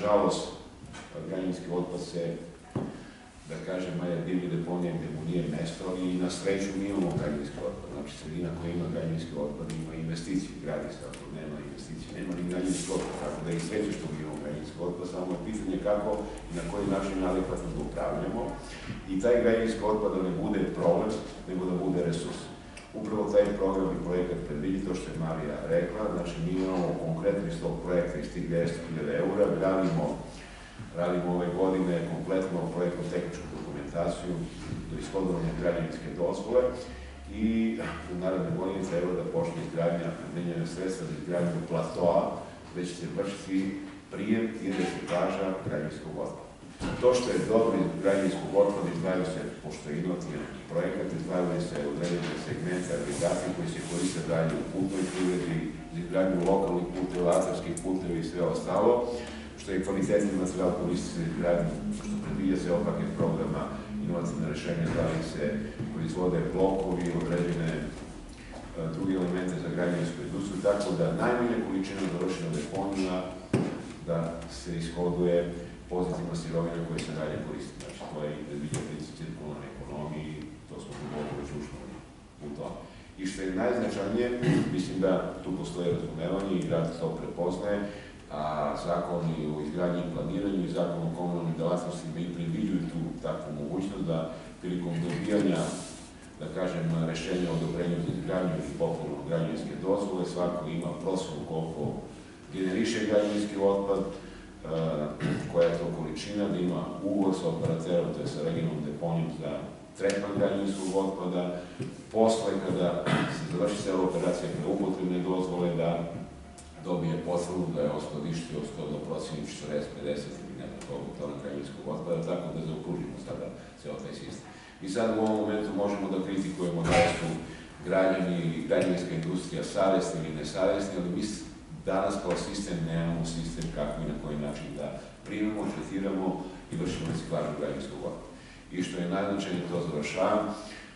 nažalost, građevinski otpad se, da kažem, divlje deponije gde mu nije mesto, ali i na sreću mi imamo građevinski otpad. Znači, sredina koja ima građevinski otpad ima investiciju, gradi se, ako nema investiciju, nema ni građevinski otpad, tako da je sreće što mi imamo građevinski otpad, samo je pitanje kako i na koji način adekvatno ga upravljamo i taj građevinski otpad da ne bude problem, nego da bude resurs. Upravo taj program i projekat predvidi to što je Marija rekla, znači mi imamo konkretno iz tog projekta, iz tih 200.000 eura, radimo ove godine kompletno projektno-tehničku dokumentaciju do ishodovanja građevinske dozvole i u naredne godine treba da počne izgradnja namenjena sredstva za izgradnju platoa, gde će se vršiti prijem i reciklaža građevinskog otpada. To što je dobro iz građevinskog otpada izdvajaju se, pošto je inovativan projekat, izdvajaju se određene segmente, agregati koji se koriste dalje u putnoj privredi, za izgradnju lokalnih puteva, atarskih puteva i sve ostalo, što je kvalitetni materijal koristi se izgradnju, što predviđa se ovaj paket programa inovativne rešenja, da li se proizvode blokovi, određene druge elemente za građevinsku industriju, tako da najmanja količina završena deponija da se ishoduje pozitivna sirovina koja se dalje koristi. Znači, to je i predviđa princip cirkularne ekonomije i to smo duboko već ušli u to. I što je najznačajnije, mislim da tu postoje razumevanje i grad to prepoznaje, a zakoni o izgradnji i planiranju i zakon o komunalnim delatnostima i predviđuju tu takvu mogućnost da prilikom dobijanja, da kažem, rešenja o odobrenju za izgradnju i popolnu građevinske dozvole, svako ima prosjek koliko generiše građevinski otpad, koja je to količina, da ima ugovor sa operaterom, to je sa regionalnom deponijom za tretman građevinskog otpada, posle kada se završi cela operacija pre upotrebne dozvole da dobije potvrdu da je oskladištio skladno proceni 40, 50 ili nema toga tona građevinskog otpada, tako da zaokružimo sada ceo taj sistem. I sad u ovom momentu možemo da kritikujemo da su građani i građevinska industrija savesni ili nesavesni, ali mi danas kao sistem nemamo sistem kako i na koji način da primimo, tretiramo i vršimo reciklažu građevinskog otpada. I što je najznačajnije, to završavam,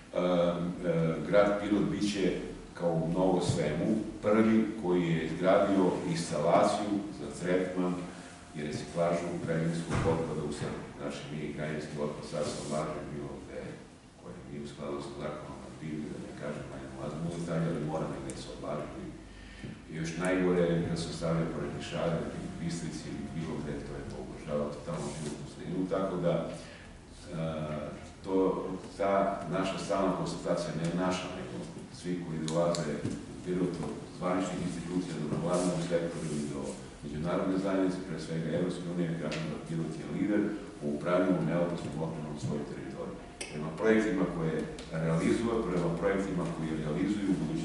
grad Pirot biće kao u mnogo svemu prvi koji je izgradio instalaciju za tretman i reciklažu građevinskog otpada u Srbiji. Znači, mi građevinski otpad sad se odlaže bilo gde, koje nije u skladu sa zakonom na Bibliju, da ne kažem, najmlađemo detalje, ali mora negde se odlaže. I još najgore je kada se stavlja pored Nišara, Bistrici ili bilo gde, to je ugrožava totalno životnu sredinu, tako da ta naša stalna konstatacija, ne naša, nego svi koji dolaze u Pirot od zvaničnih institucija do nevladinog sektora i do međunarodne zajednice, pre svega Evropske unije, kažem da Pirot je lider u upravljanju neopasnom otpadom na svojoj teritoriji. Prema projektima koje realizuje, prema projektima koji realizuju